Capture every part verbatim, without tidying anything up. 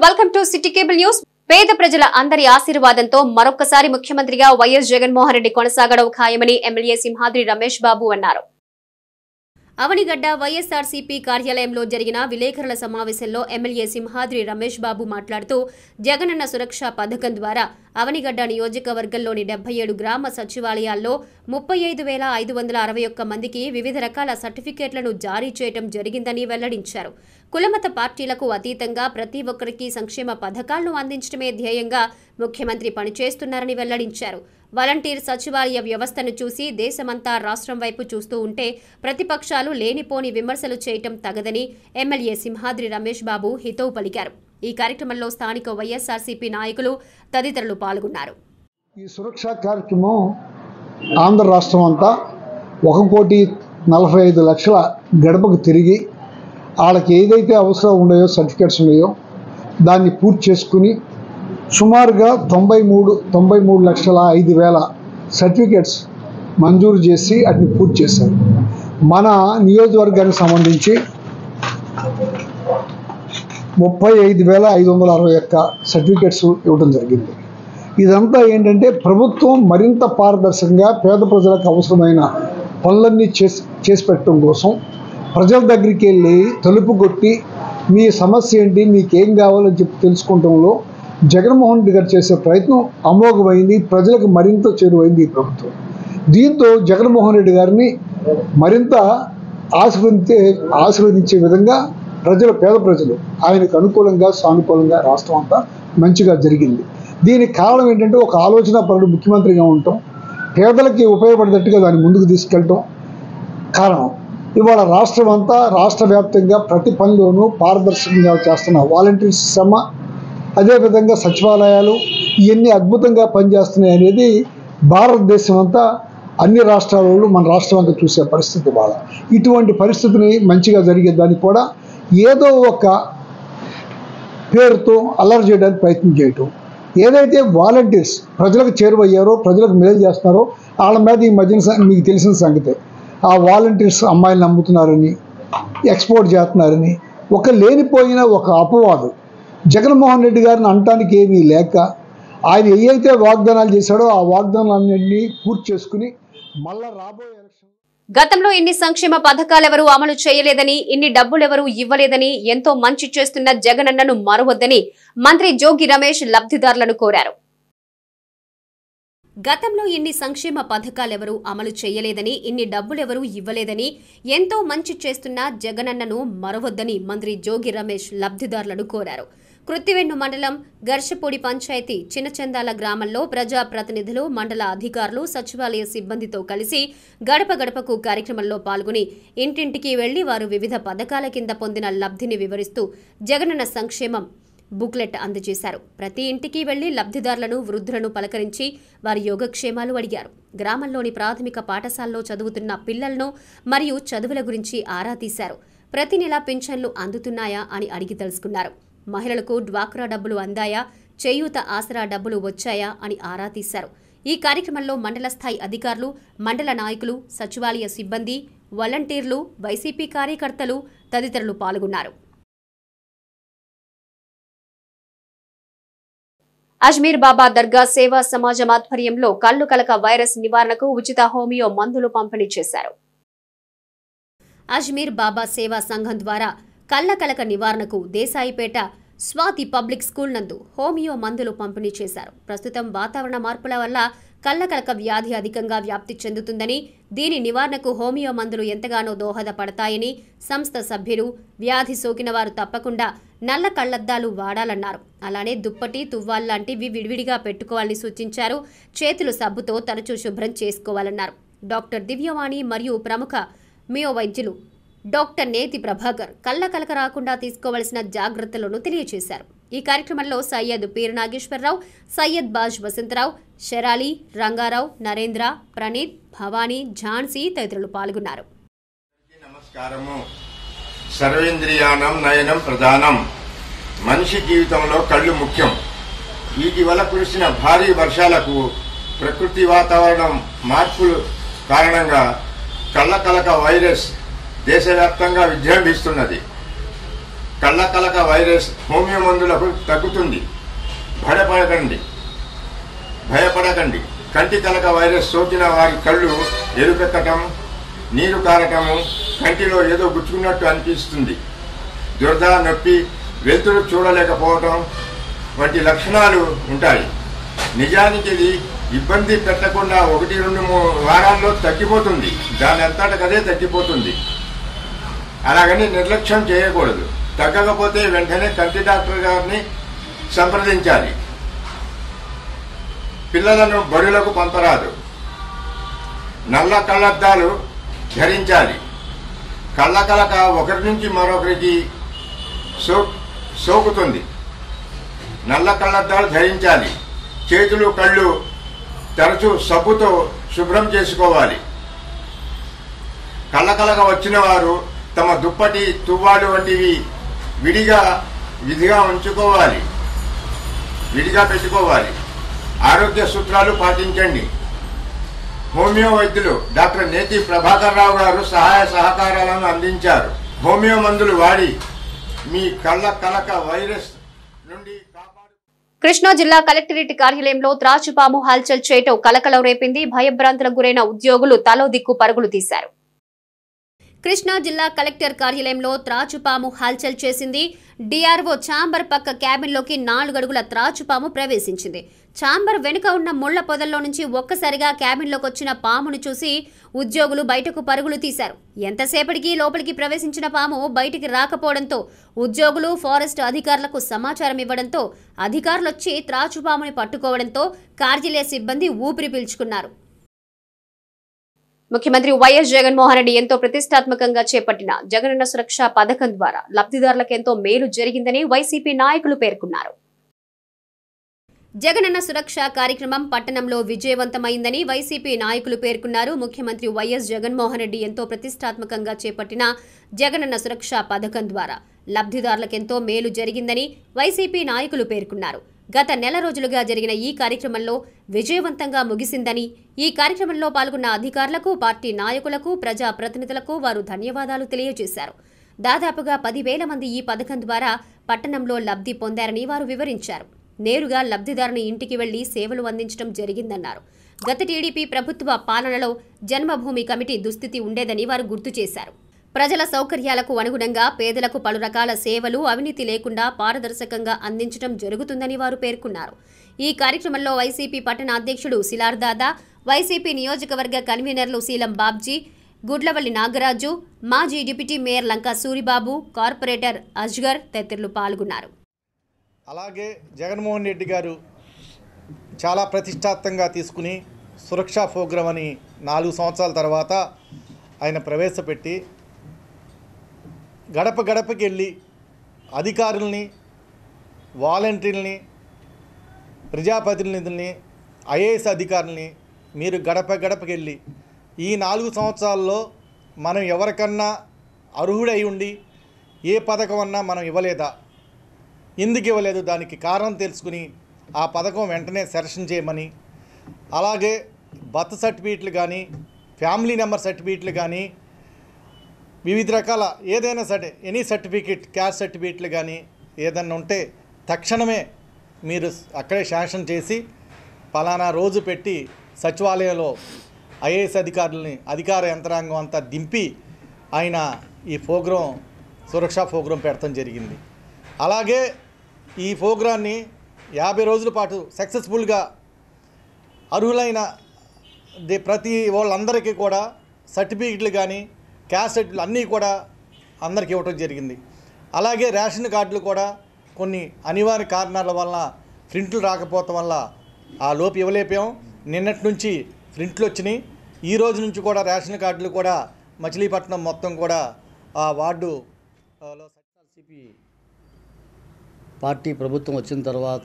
Welcome to city cable news. పేద ప్రజల అందరి ఆశీర్వాదంతో మరొకసారి ముఖ్యమంత్రిగా వైఎస్ జగన్మోహన్ రెడ్డి కొనసాగడం ఖాయమని ఎమ్మెల్యే సింహాద్రి రమేష్ బాబు అన్నారు. అవనిగడ్డ వైఎస్ఆర్సీపీ కార్యాలయంలో జరిగిన విలేకరుల సమావేశంలో ఎమ్మెల్యే సింహాద్రి రమేష్ బాబు మాట్లాడుతూ జగనన్న సురక్ష పథకం ద్వారా అవనిగడ్డ నియోజకవర్గంలోని డెబ్బై ఏడు గ్రామ సచివాలయాల్లో ముప్పై ఐదు వేల ఐదు వందల అరవై ఒక్క మందికి వివిధ రకాల సర్టిఫికేట్లను జారీ చేయడం జరిగిందని వెల్లడించారు. కులమత పార్టీలకు అతీతంగా ప్రతి ఒక్కరికి సంక్షేమ పథకాలను అందించడమే ధ్యేయంగా ముఖ్యమంత్రి పనిచేస్తున్నారని వెల్లడించారు. వాలంటీర్ సచివాలయ వ్యవస్థను చూసి దేశమంతా రాష్ట్రం వైపు చూస్తూ ఉంటే ప్రతిపక్షాలు లేనిపోని విమర్శలు చేయటం తగదని ఎమ్మెల్యే సింహాద్రి రమేష్ బాబు హితవు పలికారు. ఈ కార్యక్రమంలో స్థానిక వైఎస్ఆర్సీపీ నాయకులు తదితరులు పాల్గొన్నారు. ఈ సురక్ష కార్యక్రమం ఆంధ్ర రాష్ట్రం అంతా ఒక కోటి నలభై ఐదు లక్షల గడపకు తిరిగి వాళ్ళకి ఏదైతే అవసరం ఉన్నాయో సర్టిఫికేట్స్ ఉన్నాయో దాన్ని పూర్తి చేసుకుని సుమారుగా తొంభై మూడు తొంభై మూడు లక్షల ఐదు వేల సర్టిఫికేట్స్ మంజూరు చేసి వాటిని పూర్తి చేశారు. మన నియోజకవర్గానికి సంబంధించి ముప్పై ఐదు వేల ఐదు వందల అరవై ఒక్క సర్టిఫికేట్స్ ఇవ్వడం జరిగింది. ఇదంతా ఏంటంటే ప్రభుత్వం మరింత పారదర్శకంగా పేద ప్రజలకు అవసరమైన పనులన్నీ చేసి చేసి పెట్టడం కోసం ప్రజల దగ్గరికి వెళ్ళి తలుపు కొట్టి మీ సమస్య ఏంటి, మీకేం కావాలని చెప్పి తెలుసుకుంటంలో జగన్మోహన్ రెడ్డి గారు చేసే ప్రయత్నం అమోఘమైంది. ప్రజలకు మరింత చేరువైంది ఈ ప్రభుత్వం. దీంతో జగన్మోహన్ రెడ్డి గారిని మరింత ఆశీర్వదించే ఆశీర్వదించే విధంగా ప్రజలు పేద ప్రజలు ఆయనకు అనుకూలంగా సానుకూలంగా రాష్ట్రం అంతా మంచిగా జరిగింది. దీనికి కారణం ఏంటంటే ఒక ఆలోచన పరుడు ముఖ్యమంత్రిగా ఉండటం, పేదలకి ఉపయోగపడేటట్టుగా దాన్ని ముందుకు తీసుకెళ్ళటం కారణం. ఇవాళ రాష్ట్రం అంతా రాష్ట్ర వ్యాప్తంగా ప్రతి పనిలోనూ పారదర్శకంగా చేస్తున్న వాలంటీర్స్ శ్రమ, అదేవిధంగా సచివాలయాలు ఇవన్నీ అద్భుతంగా పనిచేస్తున్నాయి అనేది భారతదేశం అంతా అన్ని రాష్ట్రాలలో మన రాష్ట్రం అంతా చూసే పరిస్థితి. వాళ్ళ ఇటువంటి పరిస్థితిని మంచిగా జరిగేదానికి కూడా ఏదో ఒక పేరుతో అల్లరి చేయడానికి ప్రయత్నం చేయటం, ఏదైతే వాలంటీర్స్ ప్రజలకు చేరువయ్యారో ప్రజలకు మేలు చేస్తున్నారో వాళ్ళ మీద ఈ మధ్యన మీకు తెలిసిన సంగతే ఆ వాలంటీర్స్ అమ్మాయిలను నమ్ముతున్నారని, ఎక్స్పోర్ట్ చేస్తున్నారని ఒక లేనిపోయిన ఒక అపవాదు జగన్మోహన్ రెడ్డి గారిని అనటానికి ఏమీ లేక ఆయన ఏవైతే వాగ్దానాలు చేశాడో ఆ వాగ్దానాలన్నింటినీ పూర్తి చేసుకుని మళ్ళా రాబోయే ఎలక్షన్. గతంలో ఇన్ని సంక్షేమ పథకాలెవరూ అమలు చేయలేదని, ఇన్ని డబ్బులెవరూ ఇవ్వలేదని, ఎంతో మంచి చేస్తున్న జగనన్నను మరవద్దని మంత్రి జోగి రమేష్ లబ్ధిదారులను కోరారు. గతంలో ఇన్ని సంక్షేమ పథకాలెవరూ అమలు చేయలేదని, ఇన్ని డబ్బులెవరూ ఇవ్వలేదని, ఎంతో మంచి చేస్తున్న జగనన్నను మరవద్దని మంత్రి జోగి రమేష్ లబ్ధిదారులను కోరారు. కృత్తివెన్ను మండలం గర్షపూడి పంచాయతీ చిన్నచందాల గ్రామంలో ప్రజాప్రతినిధులు, మండల అధికారులు, సచివాలయ సిబ్బందితో కలిసి గడప గడపకు కార్యక్రమంలో పాల్గొని ఇంటింటికి వెళ్లి వారు వివిధ పథకాల కింద పొందిన లబ్ధిని వివరిస్తూ జగనన్న సంక్షేమం బుక్లెట్ అందజేశారు. ప్రతి ఇంటికి వెళ్లి లబ్ధిదారులను, వృద్ధులను పలకరించి వారి యోగక్షేమాలు అడిగారు. గ్రామంలోని ప్రాథమిక పాఠశాలలో చదువుతున్న పిల్లలను మరియు చదువుల గురించి ఆరా తీశారు. ప్రతి నెల పింఛన్లు అందుతున్నాయా అని అడిగి తెలుసుకున్నారు. మహిళలకు డ్వాక్రా డబ్బులు అందాయా, చేయూత ఆసరా డబ్బులు వచ్చాయా అని ఆరా తీశారు. ఈ కార్యక్రమంలో మండల స్థాయి అధికారులు, మండల నాయకులు, సచివాలయ సిబ్బంది, వాలంటీర్లు, వైసీపీ కార్యకర్తలు తదితరులు పాల్గొన్నారు. అజ్మీర్ బాబా దర్గా సేవా సమాజం ఆధ్వర్యంలో కళ్లు కలక వైరస్ నివారణకు ఉచిత హోమియో మందులు పంపిణీ చేశారు. అజ్మీర్ బాబా సేవా సంఘం ద్వారా కళ్ల కలక నివారణకు దేశాయిపేట స్వాతి పబ్లిక్ స్కూల్ నందు హోమియో మందులు పంపిణీ చేశారు. ప్రస్తుతం వాతావరణ మార్పుల వల్ల కళ్ల కలక వ్యాధి అధికంగా వ్యాప్తి చెందుతుందని, దీని నివారణకు హోమియో మందులు ఎంతగానో దోహదపడతాయని సంస్థ సభ్యులు వ్యాధి సోకిన వారు తప్పకుండా నల్ల కళ్లద్దాలు వాడాలన్నారు. అలానే దుప్పటి, తువ్వాల్లాంటివి విడివిడిగా పెట్టుకోవాలని సూచించారు. చేతులు సబ్బుతో తరచూ శుభ్రం చేసుకోవాలన్నారు. డాక్టర్ దివ్యవాణి మరియు ప్రముఖ మియో వైద్యులు డాక్టర్ నేతి ప్రభాకర్ కళ్ల కలక రాకుండా తీసుకోవాల్సిన జాగ్రత్తలను తెలియజేశారు. ఈ కార్యక్రమంలో సయ్యద్ పీర్ నాగేశ్వరరావు, సయ్యద్ బాజ్ వసంతరావు, షెరాలి, రంగారావు, నరేంద్ర, ప్రణీత్, భవానీ, ఝాన్సీ తదితరులు పాల్గొన్నారు. నమస్కారము. సర్వేంద్రియానం నయనం ప్రధానం. మనిషి జీవితంలో కళ్ళు ముఖ్యం. ఇటీవల కురిసిన భారీ వర్షాలకు, ప్రకృతి వాతావరణం మార్పుల కారణంగా కళ్ల కలక వైరస్ దేశవ్యాప్తంగా విజృంభిస్తున్నది. కళ్ళ కలక వైరస్ హోమియో మందులకు తగ్గుతుంది. భయపడకండి భయపడకండి కంటి కలక వైరస్ సోకిన వారి కళ్ళు ఎరుపెక్కటం, నీరు కారటము, కంటిలో ఏదో గుచ్చుకున్నట్టు అనిపిస్తుంది, దురద, నొప్పి, వెలుతురు చూడలేకపోవటం వంటి లక్షణాలు ఉంటాయి. నిజానికి ఇది ఇబ్బంది పెట్టకుండా ఒకటి రెండు మూడు వారాల్లో తగ్గిపోతుంది. దాని అంతటకదే తగ్గిపోతుంది. అలాగని నిర్లక్ష్యం చేయకూడదు. తగ్గకపోతే వెంటనే కంటి డాక్టర్ గారిని సంప్రదించాలి. పిల్లలను బడులకు పంపరాదు. నల్ల కళ్ళద్దాలు ధరించాలి. కళ్ళ కలక ఒకరి నుంచి మరొకరికి సో సోకుతుంది. నల్ల కళ్ళద్దాలు ధరించాలి. చేతులు కళ్ళు తరచూ సబ్బుతో శుభ్రం చేసుకోవాలి. కళ్ళ కలక వచ్చిన వారు తమ దుప్పటి, తువ్వాలు వంటివి విడిగా విధిగా ఉంచుకోవాలి విడిగా పెట్టుకోవాలి. ఆరోగ్య సూత్రాలు పాటించండి. హోమియో వైద్యులు డాక్టర్ నేతి ప్రభాకర్ రావు గారు సహాయ సహకారాలను అందించారు. హోమియో మందులు వాడి మీ కళ్ళ కలక వైరస్ నుండి కాపాడు. కృష్ణా జిల్లా కలెక్టరేట్ కార్యాలయంలో త్రాచుపాము హల్చల్ చేయటం కలకలం రేపింది. భయభ్రాంతులకు గురైన ఉద్యోగులు తలో దిక్కు పరుగులు తీశారు. కృష్ణా జిల్లా కలెక్టర్ కార్యాలయంలో త్రాచుపాము హల్చల్ చేసింది. డిఆర్ఓ ఛాంబర్ పక్క క్యాబిన్లోకి నాలుగడుగుల త్రాచుపాము ప్రవేశించింది. ఛాంబర్ వెనుక ఉన్న ముళ్ల పొదల్లో నుంచి ఒక్కసారిగా క్యాబిన్లోకి వచ్చిన పామును చూసి ఉద్యోగులు బయటకు పరుగులు తీశారు. ఎంతసేపటికి లోపలికి ప్రవేశించిన పాము బయటికి రాకపోవడంతో ఉద్యోగులు ఫారెస్ట్ అధికారులకు సమాచారం ఇవ్వడంతో అధికారులొచ్చి త్రాచుపాముని పట్టుకోవడంతో కార్యాలయ సిబ్బంది ఊపిరి పీల్చుకున్నారు. ముఖ్యమంత్రి వైఎస్ జగన్మోహన్ రెడ్డి ఎంతో ప్రతిష్టాత్మకంగా చేపట్టిన జగనన్న సురక్ష పథకం ద్వారా లబ్ధిదారులకు ఎంతో మేలు జరిగిందని వైసీపీ నాయకులు పేర్కొన్నారు. జగనన్న సురక్ష కార్యక్రమం పట్టణంలో విజయవంతమైందని వైసీపీ నాయకులు పేర్కొన్నారు. ముఖ్యమంత్రి వైఎస్ జగన్మోహన్ రెడ్డి ఎంతో ప్రతిష్టాత్మకంగా చేపట్టిన జగనన్న సురక్ష పథకం ద్వారా లబ్ధిదారులకు ఎంతో మేలు జరిగిందని వైసీపీ నాయకులు పేర్కొన్నారు. గత నెల రోజులుగా జరిగిన ఈ కార్యక్రమంలో విజయవంతంగా ముగిసిందని, ఈ కార్యక్రమంలో పాల్గొన్న అధికారులకు, పార్టీ నాయకులకు, ప్రజా ప్రతినిధులకు వారు ధన్యవాదాలు తెలియజేశారు. దాదాపుగా పదివేల మంది ఈ పథకం ద్వారా పట్టణంలో లబ్ధి పొందారని వారు వివరించారు. నేరుగా లబ్ధిదారుని ఇంటికి వెళ్లి సేవలు అందించడం జరిగిందన్నారు. గత టీడీపీ ప్రభుత్వ పాలనలో జన్మభూమి కమిటీ దుస్థితి ఉండేదని వారు గుర్తు చేశారు. ప్రజల సౌకర్యాలకు అనుగుణంగా పేదలకు పలు రకాల సేవలు అవినీతి లేకుండా పారదర్శకంగా అందించడం జరుగుతుందని వారు పేర్కొన్నారు. ఈ కార్యక్రమంలో వైసీపీ పట్టణ అధ్యక్షుడు శిలార్దాదా, వైసీపీ నియోజకవర్గ కన్వీనర్లు శీలం బాబ్జీ, గుడ్లవల్లి నాగరాజు, మాజీ deputy mayor Lanka Suribabu, corporator Asghar తదితరులు పాల్గొన్నారు. అలాగే జగన్మోహన్ రెడ్డి గారు చాలా ప్రతిష్టాత్మకంగా తీసుకుని సురక్షా ప్రోగ్రాం అని నాలుగు సంవత్సరాల తర్వాత ఆయన ప్రవేశపెట్టి గడప గడపకి వెళ్ళి అధికారుల్ని, వాలంటీర్లని, ప్రజాప్రతినిధుల్ని, ఐఏఎస్ అధికారుల్ని మీరు గడప గడపకి వెళ్ళి ఈ నాలుగు సంవత్సరాల్లో మనం ఎవరికన్నా అర్హుడై ఉండి ఏ పథకం అన్నా మనం ఇవ్వలేదా, ఎందుకు ఇవ్వలేదు, దానికి కారణం తెలుసుకుని ఆ పథకం వెంటనే సెలక్షన్ చేయమని, అలాగే బర్త్ సర్టిఫికేట్లు కానీ, ఫ్యామిలీ నెంబర్ సర్టిఫికేట్లు కానీ, వివిధ రకాల ఏదైనా సరే ఎనీ సర్టిఫికేట్, క్యాస్ట్ సర్టిఫికేట్లు కానీ ఏదన్నా ఉంటే తక్షణమే మీరు అక్కడే శాంక్షన్ చేసి పలానా రోజు పెట్టి సచివాలయంలో ఐఏఎస్ అధికారులని, అధికార యంత్రాంగం అంతా దింపి ఆయన ఈ ప్రోగ్రాం, సురక్షా ప్రోగ్రాం పెడతాం జరిగింది. అలాగే ఈ ప్రోగ్రాన్ని యాభై రోజుల పాటు సక్సెస్ఫుల్గా అర్హులైన ప్రతి వాళ్ళందరికీ కూడా సర్టిఫికెట్లు కానీ, క్యాస్ట్ సర్టిఫికెట్లు అన్నీ కూడా అందరికి ఇవ్వటం జరిగింది. అలాగే రేషన్ కార్డులు కూడా కొన్ని అనివార్య కారణాల వల్ల ప్రింట్లు రాకపోవటం వల్ల ఆ లోపు ఇవ్వలేపాం. నిన్నటి నుంచి ప్రింట్లు వచ్చినాయి. ఈ రోజు నుంచి కూడా రేషన్ కార్డులు కూడా మచిలీపట్నం మొత్తం కూడా ఆ వార్డులో వైసీపీ పార్టీ ప్రభుత్వం వచ్చిన తర్వాత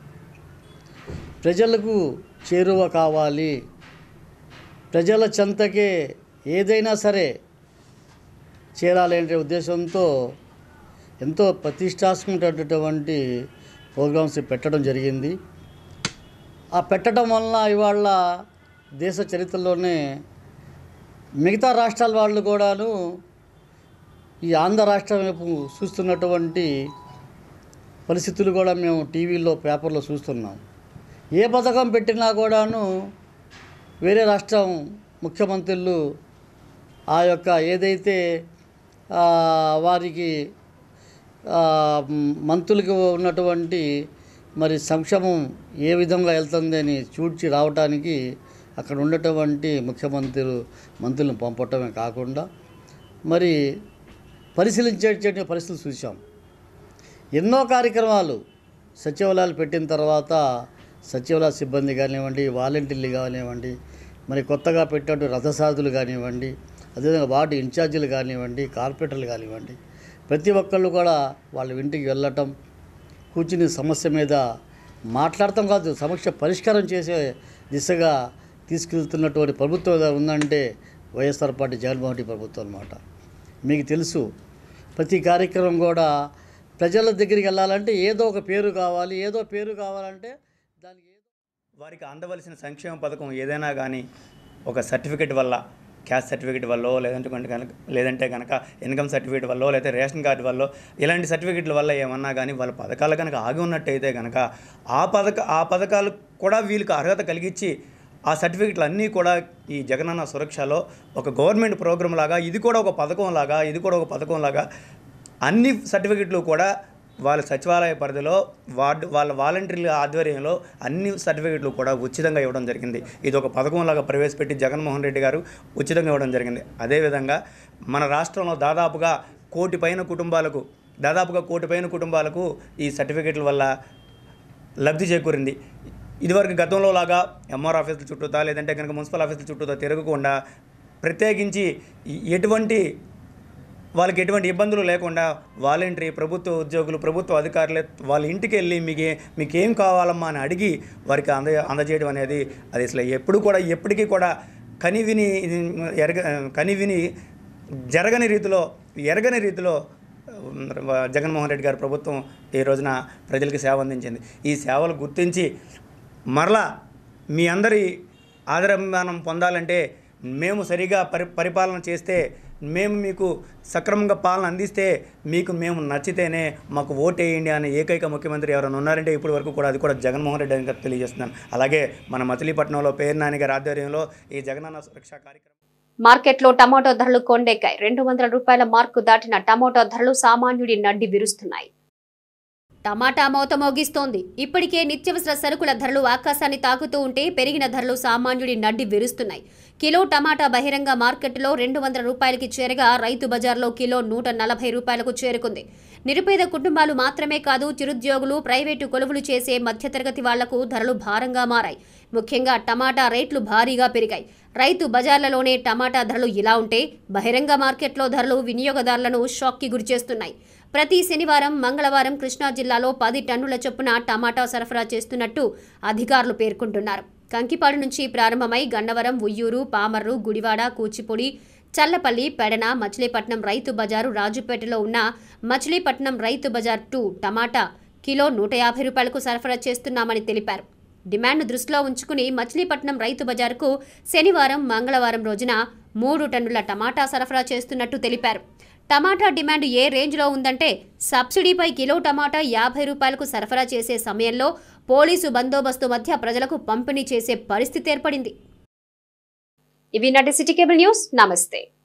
ప్రజలకు చేరువ కావాలి, ప్రజల చెంతకే ఏదైనా సరే చేరాలి అనే ఉద్దేశంతో ఎంతో ప్రతిష్టాత్మకమైనటువంటి ప్రోగ్రామ్స్ పెట్టడం జరిగింది. ఆ పెట్టడం వలన ఇవాళ దేశ చరిత్రలోనే మిగతా రాష్ట్రాల వాళ్ళు కూడాను ఈ ఆంధ్ర రాష్ట్రం వైపు చూస్తున్నటువంటి పరిస్థితులు కూడా మేము టీవీలో పేపర్లో చూస్తున్నాం. ఏ పథకం పెట్టినా కూడాను వేరే రాష్ట్రం ముఖ్యమంత్రులు ఆ యొక్క ఏదైతే వారికి మంత్రులకు ఉన్నటువంటి మరి సంక్షేమం ఏ విధంగా వెళ్తుంది అని చూడ్చి రావడానికి అక్కడ ఉన్నటువంటి ముఖ్యమంత్రులు మంత్రులను పంపటమే కాకుండా మరి పరిశీలించే పరిస్థితులు చూసాం. ఎన్నో కార్యక్రమాలు సచివాలయాలు పెట్టిన తర్వాత సచివాలయ సిబ్బంది కానివ్వండి, వాలంటీర్లు కానివ్వండి, మరి కొత్తగా పెట్టినట్టు రథసారథులు కానివ్వండి, అదేవిధంగా వార్డు ఇన్ఛార్జీలు కానివ్వండి, కార్పొరేటర్లు కానివ్వండి, ప్రతి ఒక్కళ్ళు కూడా వాళ్ళ ఇంటికి వెళ్ళటం, కూర్చుని సమస్య మీద మాట్లాడటం కాదు, సమస్య పరిష్కారం చేసే దిశగా తీసుకెళ్తున్నటువంటి ప్రభుత్వం ఏదో ఉందంటే వైఎస్ఆర్ పార్టీ జగన్మోహన్ రెడ్డి ప్రభుత్వం అన్నమాట. మీకు తెలుసు, ప్రతి కార్యక్రమం కూడా ప్రజల దగ్గరికి వెళ్ళాలంటే ఏదో ఒక పేరు కావాలి, ఏదో పేరు కావాలంటే దానికి ఏదో వారికి అందవలసిన సంక్షేమ పథకం ఏదైనా కానీ ఒక సర్టిఫికెట్ వల్ల, క్యాస్ట్ సర్టిఫికేట్ వల్ల, లేదంటే కనుక లేదంటే కనుక ఇన్కమ్ సర్టిఫికేట్ వల్ల, లేకపోతే రేషన్ కార్డు వల్ల, ఇలాంటి సర్టిఫికేట్ల వల్ల ఏమన్నా కానీ వాళ్ళ పథకాలు కనుక ఆగి ఉన్నట్టయితే కనుక ఆ పథక ఆ పథకాలు కూడా వీళ్ళకి అర్హత కలిగించి ఆ సర్టిఫికెట్లు అన్నీ కూడా ఈ జగనన్న సురక్షలో ఒక గవర్నమెంట్ ప్రోగ్రామ్ లాగా, ఇది కూడా ఒక పథకం లాగా ఇది కూడా ఒక పథకం లాగా అన్ని సర్టిఫికెట్లు కూడా వాళ్ళ సచివాలయ పరిధిలో వార్డు వాళ్ళ వాలంటీర్ల ఆధ్వర్యంలో అన్ని సర్టిఫికెట్లు కూడా ఉచితంగా ఇవ్వడం జరిగింది. ఇది ఒక పథకంలాగా ప్రవేశపెట్టి జగన్మోహన్ రెడ్డి గారు ఉచితంగా ఇవ్వడం జరిగింది. అదేవిధంగా మన రాష్ట్రంలో దాదాపుగా కోటి పైన కుటుంబాలకు దాదాపుగా కోటి పైన కుటుంబాలకు ఈ సర్టిఫికెట్ల వల్ల లబ్ధి చేకూరింది. ఇదివరకు గతంలో లాగా ఎంఆర్ ఆఫీసుల చుట్టూతా లేదంటే కనుక మున్సిపల్ ఆఫీసుల చుట్టూతా తిరగకుండా ప్రత్యేకించి ఎటువంటి వాళ్ళకి ఎటువంటి ఇబ్బందులు లేకుండా వాలంటరీ ప్రభుత్వ ఉద్యోగులు ప్రభుత్వ అధికారులే వాళ్ళ ఇంటికి వెళ్ళి మీకు మీకు ఏం కావాలమ్మా అని అడిగి వారికి అంద అందజేయడం అనేది అది అసలు ఎప్పుడు కూడా ఎప్పటికీ కూడా కనివిని ఎరగ కనివిని జరగని రీతిలో ఎరగని రీతిలో జగన్మోహన్ రెడ్డి గారి ప్రభుత్వం ఈ రోజున ప్రజలకు సేవ అందించింది. ఈ సేవలు గుర్తించి మరలా మీ అందరి ఆదరాభిమానం పొందాలంటే మేము సరిగా పరి పరిపాలన చేస్తే, మేము మీకు సక్రమంగా పాలన అందిస్తే, మీకు మేము నచ్చితేనే మాకు ఓటేయండి అనే ఏకైక ముఖ్యమంత్రి ఎవరైనా ఉన్నారంటే ఇప్పటి వరకు కూడా అది కూడా జగన్మోహన్ రెడ్డి అని తెలియజేస్తున్నాను. అలాగే మన మచిలీపట్నంలో పేరు నాని గారి ఆధ్వర్యంలో ఈ జగనన్న సురక్ష కార్యక్రమం. మార్కెట్లో టమాటో ధరలు కొండెక్కాయి. రెండు వందల రూపాయల మార్కు దాటిన టమాటో ధరలు సామాన్యుడి నడ్డి విరుస్తున్నాయి. టమాటా మోత మోగిస్తోంది. ఇప్పటికే నిత్యావసర సరుకుల ధరలు ఆకాశాన్ని తాకుతూ ఉంటే పెరిగిన ధరలు సామాన్యుడి నడ్డి విరుస్తున్నాయి. కిలో టమాటా బహిరంగ మార్కెట్లో రెండు వందల రూపాయలకి చేరగా రైతు బజార్లో కిలో నూట నలభై రూపాయలకు చేరుకుంది. నిరుపేద కుటుంబాలు మాత్రమే కాదు, చిరుద్యోగులు, ప్రైవేటు కొలువులు చేసే మధ్యతరగతి వాళ్లకు ధరలు భారంగా మారాయి. ముఖ్యంగా టమాటా రేట్లు భారీగా పెరిగాయి. రైతు బజార్లలోనే టమాటా ధరలు ఇలా ఉంటే బహిరంగ మార్కెట్లో ధరలు వినియోగదారులను షాక్కి గురిచేస్తున్నాయి. ప్రతి శనివారం, మంగళవారం కృష్ణా జిల్లాలో పది టన్నుల చొప్పున టమాటా సరఫరా చేస్తున్నట్టు అధికారులు పేర్కొంటున్నారు. కంకిపాడు నుంచి ప్రారంభమై గన్నవరం, ఉయ్యూరు, పామర్రు, గుడివాడ, కూచిపూడి, చల్లపల్లి, పెడన, మచిలీపట్నం రైతు బజారు, రాజుపేటలో ఉన్న మచిలీపట్నం రైతు బజార్ టూ టమాటా కిలో నూట యాభై రూపాయలకు సరఫరా చేస్తున్నామని తెలిపారు. డిమాండ్ను దృష్టిలో ఉంచుకుని మచిలీపట్నం రైతు బజారుకు శనివారం, మంగళవారం రోజున మూడు టన్నుల టమాటా సరఫరా చేస్తున్నట్టు తెలిపారు. టమాటా డిమాండ్ ఏ రేంజ్లో ఉందంటే సబ్సిడీపై కిలో టమాటా యాభై రూపాయలకు సరఫరా చేసే సమయంలో పోలీసు బందోబస్తు మధ్య ప్రజలకు పంపిణీ చేసే పరిస్థితి ఏర్పడింది. ఇవి నాటి సిటీ కేబుల్ న్యూస్. నమస్తే.